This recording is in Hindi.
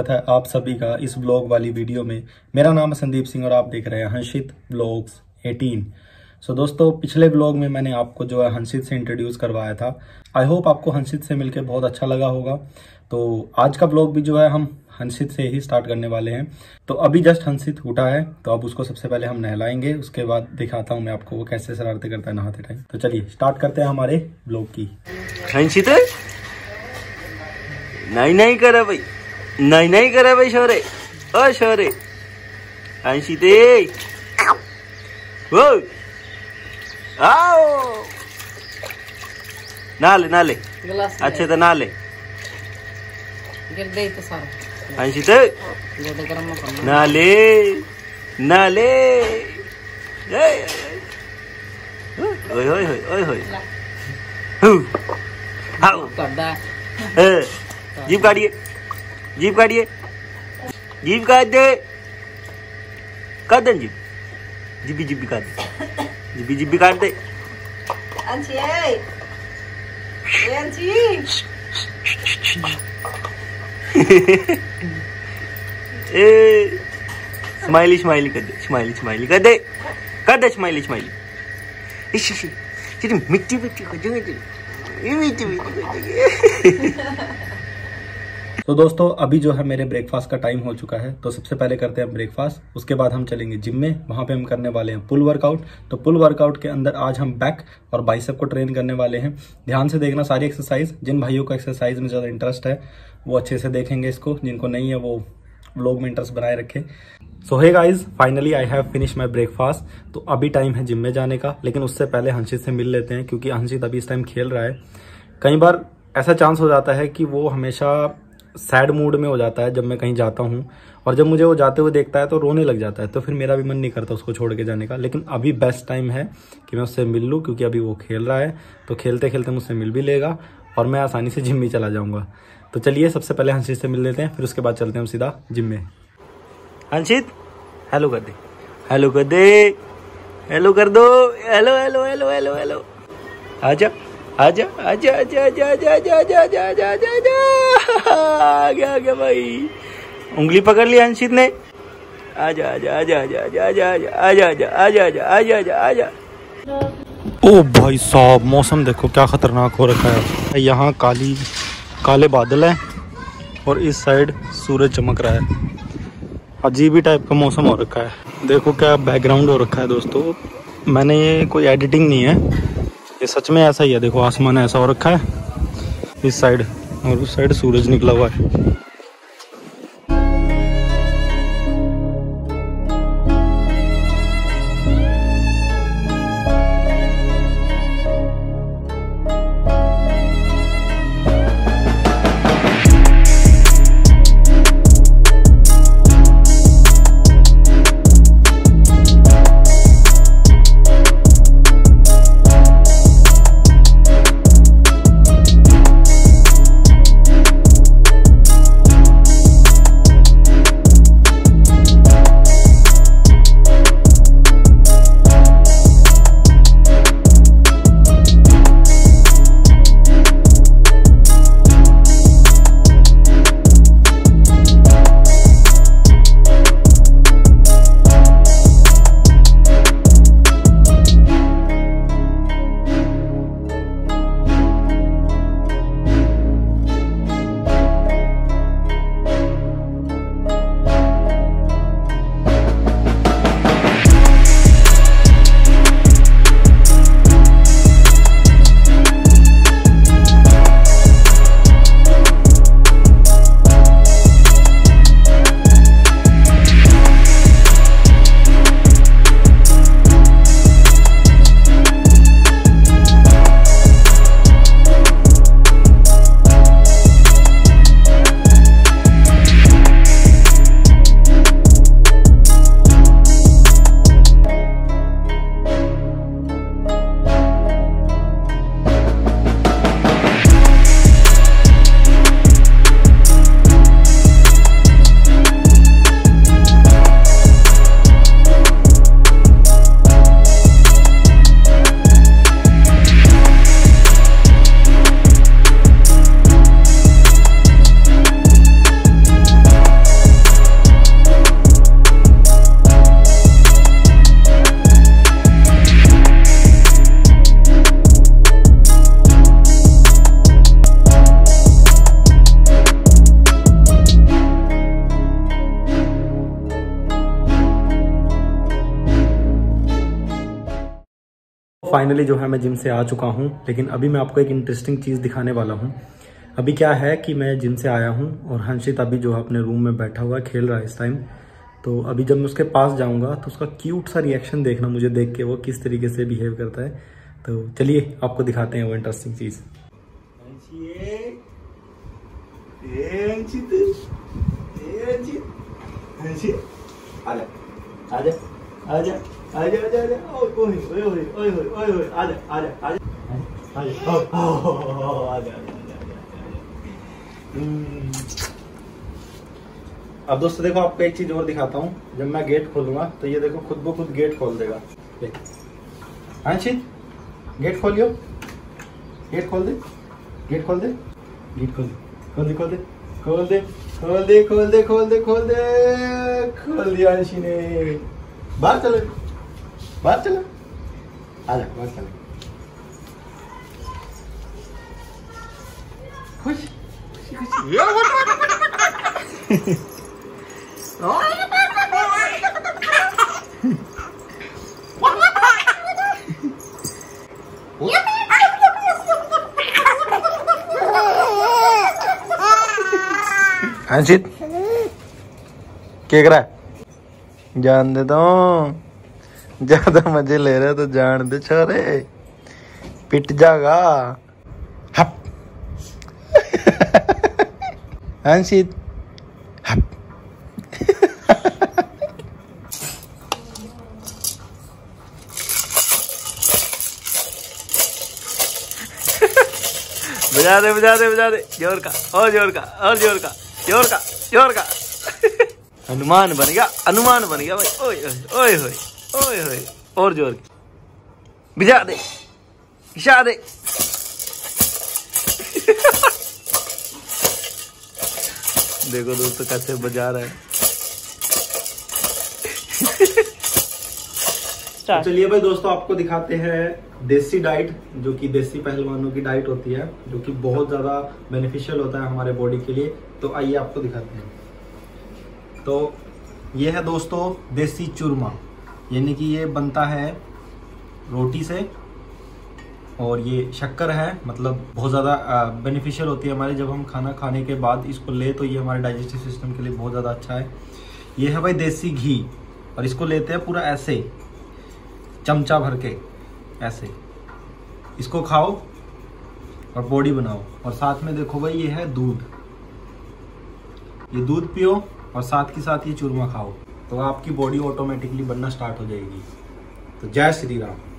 स्वागत है आप सभी का इस ब्लॉग वाली वीडियो में। मेरा नाम है संदीप सिंह और आप देख रहे हैं हंसित ब्लॉग्स 18। सो दोस्तों, पिछले ब्लॉग में मैंने आपको जो है हंसित से इंट्रोड्यूस करवाया था। आई होप आपको हंसित से मिलकर बहुत अच्छा लगा होगा। तो आज का ब्लॉग भी जो है हम हंसित से ही स्टार्ट करने वाले हैं। तो अभी जस्ट हंसित उठा है, तो अब उसको सबसे पहले हम नहलाएंगे, उसके बाद दिखाता हूँ मैं आपको वो कैसे शरारतें करता है नहाते टाइम। तो चलिए स्टार्ट करते हैं हमारे ब्लॉग की। हंसित नहीं करा भाई, नहीं करा भाई शोरे, ओ शोरे हंसित वो आओ नाले अच्छे तो नाले हंसित नाले ओए ओए ओए ओए जीप काटिए जीप काट दे जीबी काट दे जीबी काट दे। स्माइली कर दे, स्माइली कर दे स्माइली मिट्टी तो दोस्तों, अभी जो है मेरे ब्रेकफास्ट का टाइम हो चुका है। तो सबसे पहले करते हैं ब्रेकफास्ट, उसके बाद हम चलेंगे जिम में। वहां पे हम करने वाले हैं पुल वर्कआउट। तो पुल वर्कआउट के अंदर आज हम बैक और बाइसेप को ट्रेन करने वाले हैं। ध्यान से देखना सारी एक्सरसाइज। जिन भाइयों को एक्सरसाइज में ज़्यादा इंटरेस्ट है वो अच्छे से देखेंगे इसको, जिनको नहीं है वो व्लॉग में इंटरेस्ट बनाए रखे। So hey guys, finally I have finish my breakfast. तो अभी टाइम है जिम में जाने का, लेकिन उससे पहले हंसित से मिल लेते हैं, क्योंकि हंसित अभी इस टाइम खेल रहा है। कई बार ऐसा चांस हो जाता है कि वो हमेशा सैड मूड में हो जाता है जब मैं कहीं जाता हूँ, और जब मुझे वो जाते हुए देखता है तो रोने लग जाता है। तो फिर मेरा भी मन नहीं करता उसको छोड़ के जाने का। लेकिन अभी बेस्ट टाइम है कि मैं उससे मिल लूँ, क्योंकि अभी वो खेल रहा है। तो खेलते खेलते मुझसे मिल भी लेगा और मैं आसानी से जिम भी चला जाऊँगा। तो चलिए सबसे पहले हंसित से मिल लेते हैं, फिर उसके बाद चलते हैं हम सीधा जिम में। हंसित हेलो कर दे, हेलो कर दे, हेलो कर दो, hello hello hello hello hello. आजा आजा आजा आजा आजा आजा आजा आजा आजा आजा आजा आजा आ गया भाई। उंगली पकड़ ली हंसित ने। आजा आजा आजा आजा आजा आजा आजा आजा आजा आजा आजा आजा आजा। ओ भाई साहब, मौसम देखो क्या खतरनाक हो रखा है। यहाँ काले बादल है और इस साइड सूरज चमक रहा है। अजीब ही टाइप का मौसम हो रखा है। देखो क्या बैकग्राउंड हो रखा है दोस्तों। मैंने ये कोई एडिटिंग नहीं है, ये सच में ऐसा ही है। देखो आसमान ऐसा हो रखा है इस साइड, और उस साइड सूरज निकला हुआ है। फाइनली जो है मैं जिम से आ चुका हूँ, लेकिन अभी मैं आपको एक इंटरेस्टिंग चीज़ दिखाने वाला हूँ। अभी क्या है कि मैं जिम से आया हूँ और हंसित अभी जो है अपने रूम में बैठा हुआ है, खेल रहा है इस टाइम। तो अभी जब मैं उसके पास जाऊँगा तो उसका क्यूट सा रिएक्शन देखना, मुझे देख के वो किस तरीके से बिहेव करता है। तो चलिए आपको दिखाते हैं वो इंटरेस्टिंग चीज़। आजा आजा आजा आजा आजा, ओए ओए ओए ओए ओए ओए, आजा आजा आजा आजा, आजा। अब दोस्तों देखो, आपको एक चीज और दिखाता हूँ। जब मैं गेट खोलूंगा तो ये देखो खुद ब खुद गेट खोल देगा। अंशित, गेट खोलियो, गेट खोल दे, गेट खोल दे, गेट खोल दे, खोल दे, खोल दे, खोल दे, खोल दे, खोल दे, खोल दे, खोल दिया अंशी ने। बाहर चलो, बाहर चलो, आजा बाहर चलो। खुश अंशित क्या कर रहा है? जान दे, तो ज्यादा मजे ले रहे तो जान दे छोरे, पिट जाएगा। हप अंशित, हप। बजा दे बजा दे बजा दे, जोर का और जोर का और जोर का, जोर का जोर का। हनुमान बन गया, हनुमान बन गया भाई। ओए ओए ओए ओए ओए, और जोर की भिजा दे, भिजा दे। देखो दोस्तों कैसे बजा रहा है। चलिए भाई दोस्तों, आपको दिखाते हैं देसी डाइट, जो कि देसी पहलवानों की डाइट होती है, जो कि बहुत ज्यादा बेनिफिशियल होता है हमारे बॉडी के लिए। तो आइए आपको दिखाते हैं। तो ये है दोस्तों देसी चूरमा, यानी कि ये बनता है रोटी से, और ये शक्कर है, मतलब बहुत ज़्यादा बेनिफिशियल होती है हमारे। जब हम खाना खाने के बाद इसको ले तो ये हमारे डाइजेस्टिव सिस्टम के लिए बहुत ज़्यादा अच्छा है। ये है भाई देसी घी, और इसको लेते हैं पूरा ऐसे चमचा भर के, ऐसे इसको खाओ और बॉडी बनाओ। और साथ में देखो भाई ये है दूध, ये दूध पियो और साथ के साथ ये चूरमा खाओ, तो आपकी बॉडी ऑटोमेटिकली बनना स्टार्ट हो जाएगी। तो जय श्री राम।